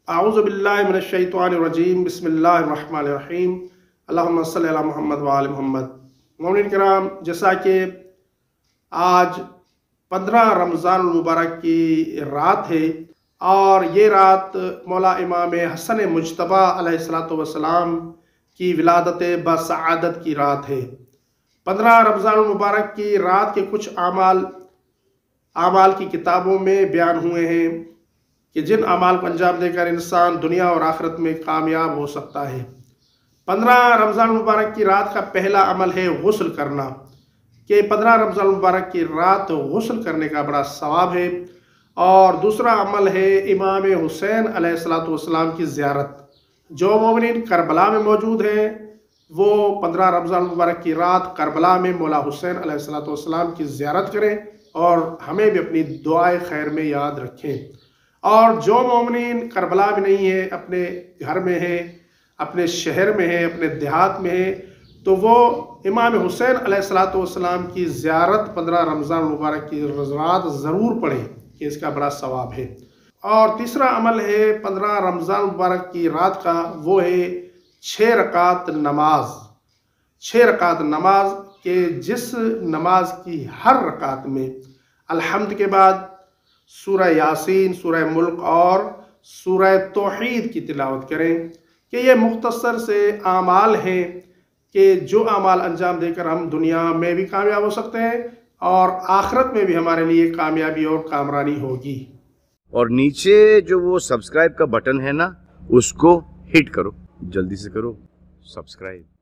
आऊज़ु बिल्लाहि मिनश शैतानिर रजीम बिस्मिल्लाहिर रहमानिर रहीम अल्लाहुम्मा सल्लि अला मुहम्मद व आलि मुहम्मद। मोमिन किराम, जैसा कि आज 15 रमज़ान मुबारक की रात है और ये रात मौला इमाम हसन मुज्तबा अलैहिस्सलातु वस्सलाम की विलादत बसआदत की रात है। 15 रमज़ान मुबारक की रात के कुछ आमाल की किताबों में बयान हुए हैं कि जिन अमाल को अंजाम देकर इंसान दुनिया और आखिरत में कामयाब हो सकता है। 15 रमज़ान मुबारक की रात का पहला अमल है गुस्ल करना, कि 15 रमज़ान मुबारक की रात गुस्ल करने का बड़ा सवाब है। और दूसरा अमल है इमाम हुसैन अलैहिस्सलातु वस्सलाम की ज़ियारत। जो मोमिन करबला में मौजूद हैं वो 15 रमज़ान मुबारक की रात करबला में मौला हुसैन अलैहिस्सलातु वस्सलाम की ज़ियारत करें और हमें भी अपनी दुआए खैर में याद रखें। और जो मोमिन करबला में नहीं है, अपने घर में है, अपने शहर में है, अपने देहात में है, तो वो इमाम हुसैन अलैहिस्सलातु वस्सलाम की ज़ियारत 15 रमज़ान मुबारक की रात ज़रूर पढ़ें कि इसका बड़ा सवाब है। और तीसरा अमल है 15 रमज़ान मुबारक की रात का, वो है 6 रकात नमाज। 6 रकात नमाज के जिस नमाज की हर रकात में अल्हम्द के बाद सूरह यासीन, सूरह मुल्क और सूरह तौहीद की तिलावत करें, कि ये मुख्तसर से आमाल हैं कि जो आमाल अंजाम देकर हम दुनिया में भी कामयाब हो सकते हैं और आखिरत में भी हमारे लिए कामयाबी और कामरानी होगी। और नीचे जो वो सब्सक्राइब का बटन है ना, उसको हिट करो, जल्दी से करो सब्सक्राइब।